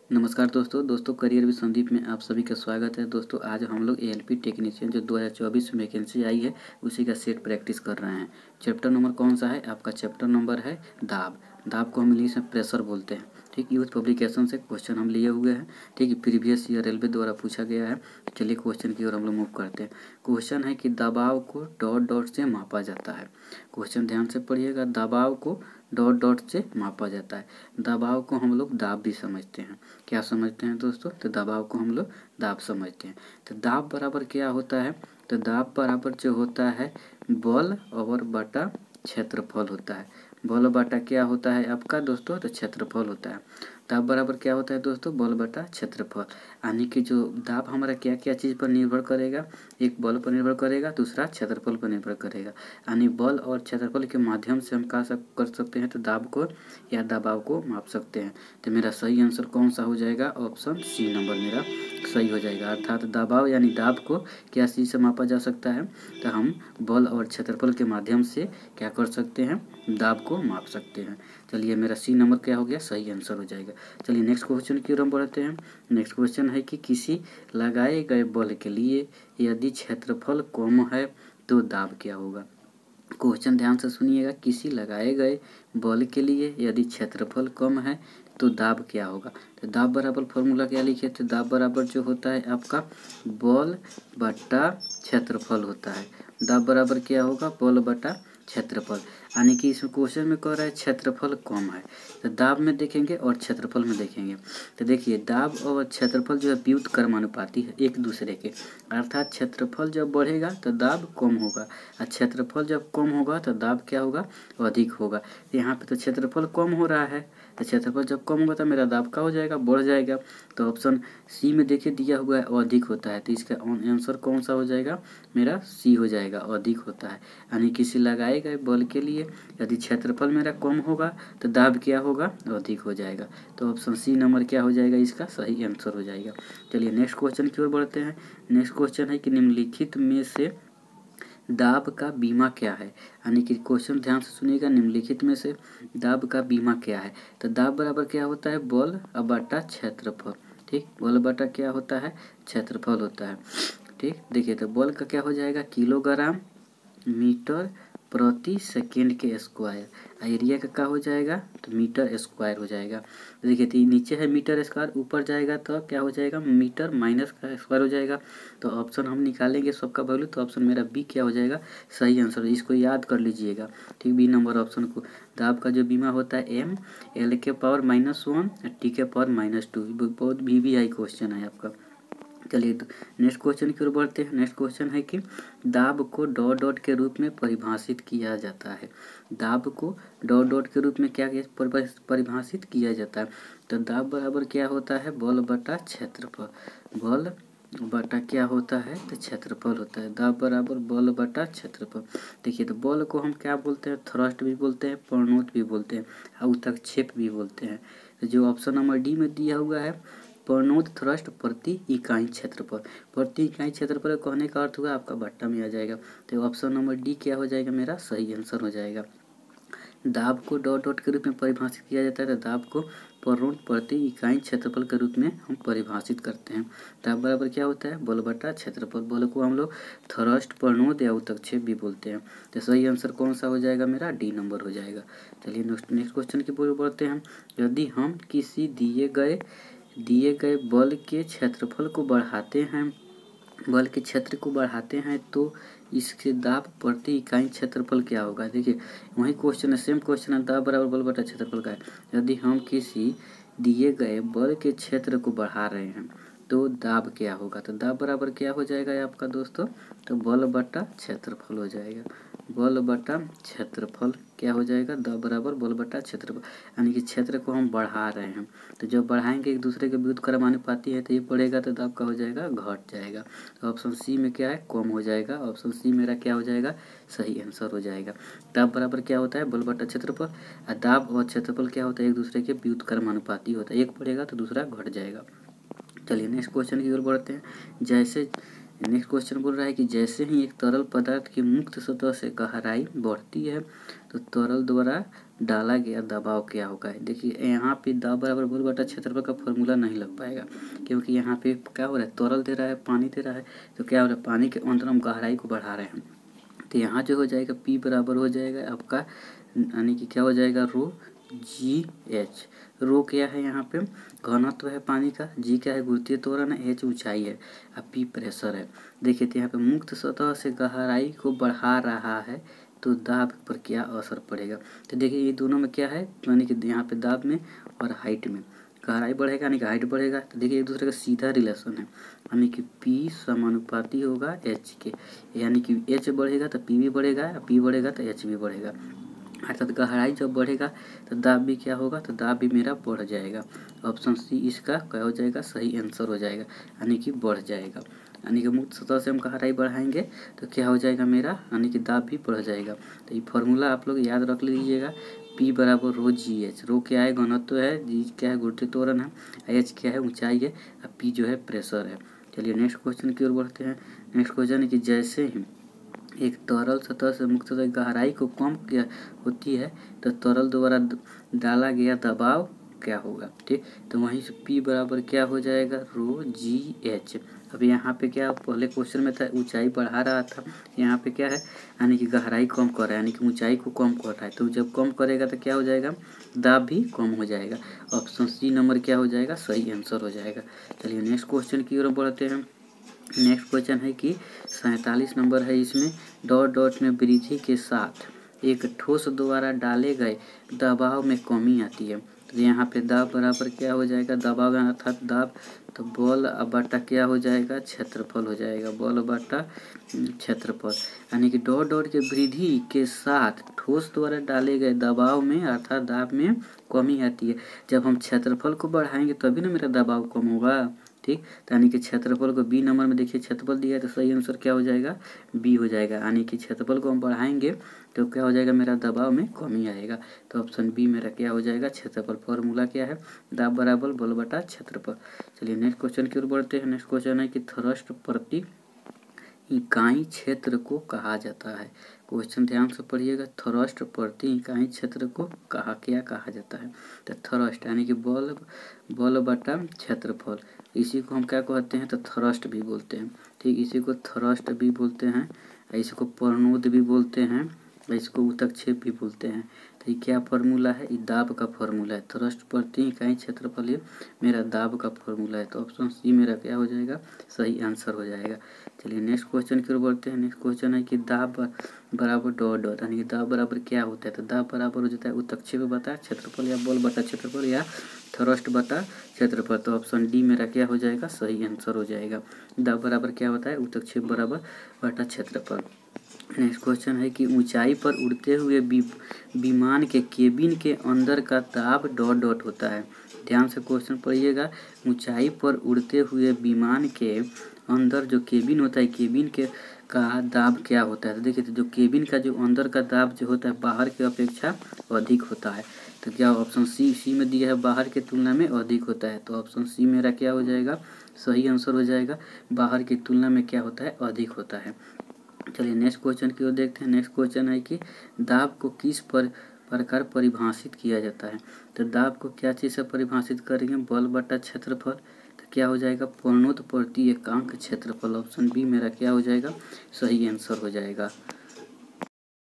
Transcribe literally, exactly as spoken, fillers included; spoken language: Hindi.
नमस्कार दोस्तों दोस्तों करियर विद संदीप में आप सभी का स्वागत है। दोस्तों आज हम लोग एएलपी टेक्नीशियन जो दो हज़ार चौबीस में वैकेंसी आई है उसी का सेट प्रैक्टिस कर रहे हैं। चैप्टर नंबर कौन सा है? आपका चैप्टर नंबर है दाब। दाब को हम इंग्लिश में प्रेशर बोलते हैं। ठीक, यूथ पब्लिकेशन से क्वेश्चन हम लिए हुए हैं। ठीक, प्रीवियस ईयर रेलवे द्वारा पूछा गया है। चलिए क्वेश्चन की ओर हम लोग मूव करते हैं। क्वेश्चन है कि दबाव को डॉट डॉट से मापा जाता है। क्वेश्चन ध्यान से पढ़िएगा। दबाव को डॉट डॉट से मापा जाता है। दबाव को हम लोग दाब भी समझते हैं। क्या समझते हैं दोस्तों? तो दबाव को हम लोग दाब समझते हैं। तो दाब बराबर क्या होता है? तो दाब बराबर जो होता है बल और बटा क्षेत्रफल होता है। बल बटा क्या होता है आपका दोस्तों? तो क्षेत्रफल होता है। दाब बराबर क्या होता है दोस्तों? बल बटा क्षेत्रफल। यानी कि जो दाब हमारा क्या क्या चीज़ पर निर्भर करेगा? एक बल पर निर्भर करेगा, दूसरा क्षेत्रफल पर निर्भर करेगा। यानी बल और क्षेत्रफल के माध्यम से हम क्या सब कर सकते हैं? तो दाब को या दबाव को माप सकते हैं। तो मेरा सही आंसर कौन सा हो जाएगा? ऑप्शन सी नंबर मेरा सही हो जाएगा। अर्थात दबाव यानी दाब को क्या चीज़ से मापा जा सकता है? तो हम बल और क्षेत्रफल के माध्यम से क्या कर सकते हैं? दाब को माप सकते हैं। चलिए मेरा सी नंबर क्या हो गया? सही आंसर हो जाएगा। चलिए नेक्स्ट क्वेश्चन की ओर हम बढ़ते हैं। नेक्स्ट क्वेश्चन है कि किसी लगाए गए बल के लिए यदि क्षेत्रफल कम है तो दाब क्या होगा? क्वेश्चन ध्यान से सुनिएगा। किसी लगाए गए बल के लिए यदि क्षेत्रफल कम है तो दाब क्या होगा? तो दाब बराबर फॉर्मूला क्या लिखे थे? दाब बराबर जो होता है आपका बल बटा क्षेत्रफल होता है। दाब बराबर क्या होगा? बल बटा क्षेत्रफल। यानी कि इसमें क्वेश्चन में कह रहा है क्षेत्रफल कम है। तो दाब में देखेंगे और क्षेत्रफल में देखेंगे। तो देखिए दाब और क्षेत्रफल जो है व्युत्क्रमानुपाती है एक दूसरे के। अर्थात क्षेत्रफल जब बढ़ेगा तो दाब कम होगा और क्षेत्रफल जब कम होगा तो दाब क्या होगा? अधिक होगा। यहाँ पे तो क्षेत्रफल कम हो रहा है, तो क्षेत्रफल जब कम होगा तो मेरा दाब का हो जाएगा? बढ़ जाएगा। तो ऑप्शन सी में देखिए दिया हुआ है अधिक होता है। तो इसका आंसर कौन सा हो जाएगा? मेरा सी हो जाएगा, अधिक होता है। यानी किसी लगाए गए बल के लिए यदि क्षेत्रफल मेरा कम होगा तो दाब क्या होगा? अधिक हो जाएगा। तो ऑप्शन सी नंबर क्या हो जाएगा? इसका सही आंसर हो जाएगा। चलिए नेक्स्ट क्वेश्चन की ओर बढ़ते हैं। नेक्स्ट क्वेश्चन है कि निम्नलिखित में से दाब का बीमा क्या है? यानी कि क्वेश्चन ध्यान से सुनिएगा। निम्नलिखित में से दाब का बीमा क्या है? तो दाब बराबर क्या होता है? बल बटा क्षेत्रफल। ठीक, बल बटा क्या होता है? क्षेत्रफल होता है। ठीक, देखिए तो बल का क्या हो जाएगा? किलोग्राम मीटर प्रति सेकेंड के स्क्वायर। एरिया का क्या हो जाएगा? तो मीटर स्क्वायर हो जाएगा। तो देखिए तो नीचे है मीटर स्क्वायर, ऊपर जाएगा तो क्या हो जाएगा? मीटर माइनस का स्क्वायर हो जाएगा। तो ऑप्शन हम निकालेंगे सबका वैल्यू, तो ऑप्शन मेरा बी क्या हो जाएगा? सही आंसर। इसको याद कर लीजिएगा। ठीक, बी नंबर ऑप्शन को। दाब का जो बीमा होता है एम एल के पावर माइनस वन टी के पावर माइनस टू। बहुत वी वी आई क्वेश्चन है आपका। चलिए तो नेक्स्ट क्वेश्चन की ओर बढ़ते हैं। नेक्स्ट क्वेश्चन है कि दाब को डॉट डॉट के रूप में परिभाषित किया जाता है। दाब को डॉट डॉट के रूप में क्या परिभाषित किया जाता है? तो दाब बराबर क्या होता है? बल बटा क्षेत्रफल। बल बटा क्या होता है? तो क्षेत्रफल होता है। दाब बराबर बल बटा क्षेत्रफल। देखिए तो बल को हम क्या बोलते हैं? थ्रस्ट भी बोलते हैं, प्रणोत भी बोलते हैं, उत्क्षेप भी बोलते हैं। तो जो ऑप्शन नंबर डी में दिया हुआ है प्रणोद थ्रस्ट प्रति इकाई क्षेत्रफल। प्रति इकाई क्षेत्रफल कहने का अर्थ हुआ आपका बट्टा में आ जाएगा। तो ऑप्शन नंबर डी क्या हो जाएगा? मेरा सही आंसर हो जाएगा। दाब को डॉट डॉट के रूप में परिभाषित किया जाता है। तो दाब को प्रणोद प्रति इकाई क्षेत्रफल के रूप में हम परिभाषित करते हैं। दाब बराबर क्या होता है? बल बटा क्षेत्रफल। बल को हम लोग थ्रस्ट, प्रणोद या उत्क्षेप भी बोलते हैं। तो सही आंसर कौन सा हो जाएगा? मेरा डी नंबर हो जाएगा। चलिए नेक्स्ट क्वेश्चन की ओर बढ़ते हैं। यदि हम किसी दिए गए दिए गए बल के क्षेत्रफल को बढ़ाते हैं बल के क्षेत्र को बढ़ाते हैं तो इसके दाब प्रति इकाई क्षेत्रफल क्या होगा? देखिए वही क्वेश्चन है, सेम क्वेश्चन है। दाब बराबर बल बटा क्षेत्रफल का है। यदि हम किसी दिए गए बल के क्षेत्र को बढ़ा रहे हैं तो दाब क्या होगा? तो दाब बराबर क्या हो जाएगा आपका दोस्तों? तो बल बटा क्षेत्रफल हो जाएगा। बल बटा क्षेत्रफल क्या हो जाएगा? दाब बराबर बल बटा क्षेत्रफल। यानी कि क्षेत्र को हम बढ़ा रहे हैं, तो जब बढ़ाएंगे एक दूसरे के व्युत्क्रमानुपाती है तो ये बढ़ेगा तो दाब का हो जाएगा? घट जाएगा। तो ऑप्शन सी में क्या है? कम हो जाएगा। ऑप्शन सी मेरा क्या हो जाएगा? सही आंसर हो जाएगा। दाब बराबर क्या होता है? बल बटा क्षेत्रफल। और दाब और क्षेत्रफल क्या होता है? एक दूसरे के व्युत्क्रमानुपाती होता है। एक बढ़ेगा तो दूसरा घट जाएगा। चलिए नेक्स्ट क्वेश्चन की ओर बढ़ते हैं। जैसे नेक्स्ट क्वेश्चन बोल रहा है कि जैसे ही एक तरल पदार्थ की मुक्त सतह से गहराई बढ़ती है तो तरल द्वारा डाला गया दबाव क्या होगा। देखिए यहाँ पे दाब बराबर बल बटा क्षेत्रफल का फॉर्मूला नहीं लग पाएगा, क्योंकि यहाँ पे क्या हो रहा है, तरल दे रहा है, पानी दे रहा है, तो क्या हो रहा है, पानी के अंदर हम गहराई को बढ़ा रहे हैं। तो यहाँ जो हो जाएगा P बराबर हो जाएगा आपका, यानी कि क्या हो जाएगा, रो जी एच। रो क्या है, यहाँ पे घनत्व है पानी का, जी क्या है, गुरुत्वीय त्वरण है, एच ऊंचाई है, अब पी प्रेशर है। देखिए तो यहाँ पे मुक्त सतह से गहराई को बढ़ा रहा है तो दाब पर क्या असर पड़ेगा। तो देखिए ये दोनों में क्या है, यानी कि यहाँ पे दाब में और हाइट में, गहराई बढ़ेगा यानी कि हाइट बढ़ेगा। तो देखिए एक दूसरे का सीधा रिलेशन है, यानी कि P समानुपाती होगा H के, यानी कि H बढ़ेगा तो P भी बढ़ेगा, P बढ़ेगा तो H भी बढ़ेगा। अर्थात गहराई जब बढ़ेगा तो दाब भी क्या होगा, तो दाब भी मेरा बढ़ जाएगा। ऑप्शन सी इसका क्या हो जाएगा, सही आंसर हो जाएगा, यानी कि बढ़ जाएगा। यानी कि मुक्त सतह से हम गहराई बढ़ाएंगे तो क्या हो जाएगा मेरा, यानी कि दाब भी बढ़ जाएगा। तो ये फॉर्मूला आप लोग याद रख लीजिएगा, P बराबर रो जी एच। रो क्या है, घनत्व है, जी क्या है, गुरुत्वीय त्वरण है, एच क्या है, ऊंचाई है, और P जो है प्रेशर है। चलिए नेक्स्ट क्वेश्चन की ओर बढ़ते हैं। नेक्स्ट क्वेश्चन है कि जैसे ही एक तरल सतह से मुक्त सतह की गहराई को कम किया होती है तो तरल द्वारा डाला गया दबाव क्या होगा। ठीक, तो वहीं से P बराबर क्या हो जाएगा, रो जी एच। अब यहाँ पे क्या, पहले क्वेश्चन में था ऊंचाई बढ़ा रहा था, यहाँ पे क्या है, यानी कि गहराई कम कर रहा है, यानी कि ऊंचाई को कम कर रहा है। तो जब कम करेगा तो क्या हो जाएगा, दाब भी कम हो जाएगा। ऑप्शन सी नंबर क्या हो जाएगा, सही आंसर हो जाएगा। चलिए नेक्स्ट क्वेश्चन की ओर बढ़ते हैं। नेक्स्ट क्वेश्चन है कि सैंतालीस नंबर है, इसमें डॉट डॉट में वृद्धि के साथ एक ठोस द्वारा डाले गए दबाव में कमी आती है। तो यहाँ पे दाब बराबर क्या हो जाएगा, दबाव अर्थात दाब, तो बल बटा क्या हो जाएगा, क्षेत्रफल हो जाएगा, बल बटा क्षेत्रफल। यानी कि डॉट डॉट के वृद्धि के साथ ठोस द्वारा डाले गए दबाव में अर्थात दाब में कमी आती है। जब हम क्षेत्रफल को बढ़ाएंगे तभी ना मेरा दबाव कम होगा। ठीक, तो यानी कि क्षेत्रफल को बी नंबर में देखिए क्षेत्रफल दिया है, तो सही आंसर क्या हो जाएगा, बी हो जाएगा। यानी कि क्षेत्रफल को हम बढ़ाएंगे तो क्या हो जाएगा, मेरा दबाव में कमी आएगा। तो ऑप्शन बी मेरा क्या हो जाएगा, क्षेत्रफल। फॉर्मूला क्या है, दाब बराबर बल बटा क्षेत्रफल। चलिए नेक्स्ट क्वेश्चन की ओर बढ़ते हैं। नेक्स्ट क्वेश्चन है कि थ्रस्ट प्रति इकाई क्षेत्र को कहा जाता है। क्वेश्चन ध्यान से पढ़िएगा, थ्रस्ट प्रति इकाई क्षेत्र को कहा क्या कहा जाता है। तो थ्रस्ट यानी कि बल बल बटा क्षेत्रफल, इसी को हम क्या कहते हैं, तो थ्रस्ट भी बोलते हैं। ठीक, इसी को थ्रस्ट भी बोलते हैं, इसको प्रणोद भी बोलते हैं, इसको उत्क्षेप भी बोलते हैं। तो ये क्या फार्मूला है, ये दाब का फार्मूला है। थ्रस्ट प्रति इकाई क्षेत्रफल ये मेरा दाब का फार्मूला है। तो ऑप्शन सी मेरा क्या हो जाएगा, सही आंसर हो जाएगा। चलिए नेक्स्ट क्वेश्चन की ओर बढ़ते हैं। नेक्स्ट क्वेश्चन है कि दाब बराबर डॉट डॉट, यानी कि दाब बराबर क्या होता है, तो दाब बराबर हो जाता है उत्क्षेप बटा क्षेत्रफल, या बल बटा क्षेत्रफल, या थ्रस्ट बटा क्षेत्रफल। तो ऑप्शन डी मेरा क्या हो जाएगा, सही आंसर हो जाएगा। दाब बराबर क्या होता है, उत्क्षेप बराबर बटा क्षेत्रफल। नेक्स्ट क्वेश्चन है कि ऊंचाई पर उड़ते हुए विमान के केबिन के अंदर का दाब डॉट डॉट होता है। ध्यान से क्वेश्चन पढ़िएगा, ऊंचाई पर उड़ते हुए विमान के अंदर जो केबिन होता है, केबिन के का दाब क्या होता है। तो देखिए, तो जो केबिन का जो अंदर का दाब जो होता है बाहर की अपेक्षा अधिक होता है। तो क्या ऑप्शन सी सी में दिया है, बाहर के तुलना में अधिक होता है। तो ऑप्शन सी मेरा क्या हो जाएगा, सही आंसर हो जाएगा, बाहर की तुलना में क्या होता है, अधिक होता है। चलिए नेक्स्ट क्वेश्चन की ओर देखते हैं। नेक्स्ट क्वेश्चन है कि दाब को किस पर प्रकार परिभाषित किया जाता है। तो दाब को क्या चीज़ से परिभाषित करेंगे, बल बटा क्षेत्रफल। तो क्या हो जाएगा, प्रणोद प्रति एकांक क्षेत्रफल। ऑप्शन बी मेरा क्या हो जाएगा, सही आंसर हो जाएगा।